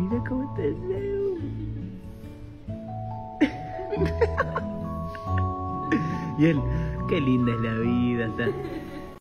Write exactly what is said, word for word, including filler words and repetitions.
mira cómo te veo. Y él, qué linda es la vida. Está.